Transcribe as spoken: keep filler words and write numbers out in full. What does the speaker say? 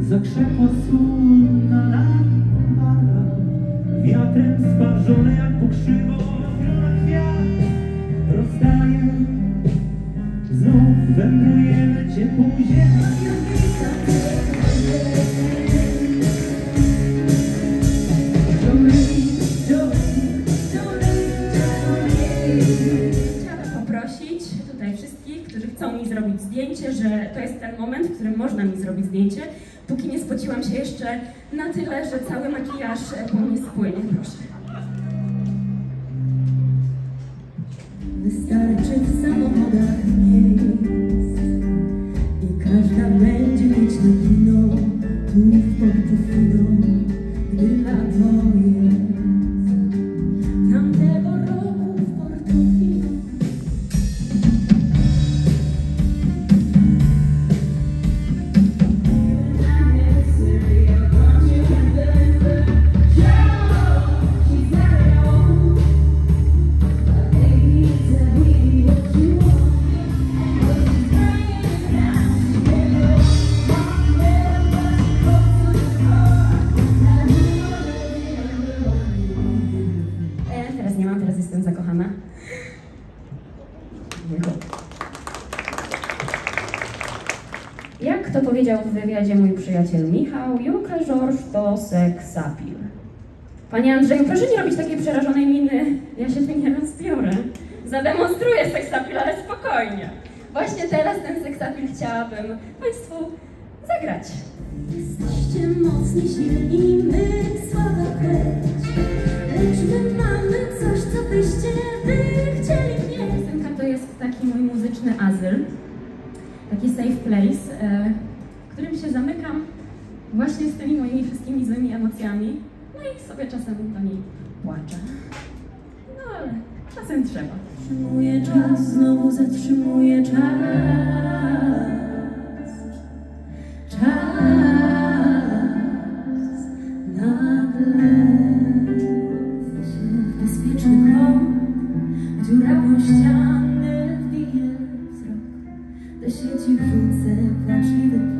zakrzepła słona lampa, wiatrem sparzone jak pokrzywo kwiat rozdaje. Znów wędrujemy ciepłą ziemią. Chciałabym poprosić tutaj wszystkich, którzy chcą mi zrobić zdjęcie, że to jest ten moment, w którym można mi zrobić zdjęcie, póki nie spociłam się jeszcze na tyle, że cały makijaż po mnie spłynie. Proszę. Wystarczy w samochodach miejsc i każda będzie mieć na kino, tu w Portofino, gdy lato jest. Tamtego roku w Portofino. Nie mam, teraz jestem zakochana. Jak to powiedział w wywiadzie mój przyjaciel Michał, Julka Georges to seksapil. Panie Andrzeju, proszę nie robić takiej przerażonej miny, ja się tu nie rozbiorę. Zademonstruję seksapil, ale spokojnie. Właśnie teraz ten seksapil chciałabym Państwu zagrać. Jesteście mocni, silni, my słaba kreć, lecz my mamy coś, co byście wy chcieli mieć. Piosenka to jest taki mój muzyczny azyl, taki safe place, e, w którym się zamykam właśnie z tymi moimi wszystkimi złymi emocjami, no i sobie czasem do niej płaczę. No ale czasem trzeba. Zatrzymuję czas, znowu zatrzymuję czas. Czas. Nagle w bezpieczny kąt, dziurawą ścianę wbiję wzrok. Do sieci wrzucę płaczliwy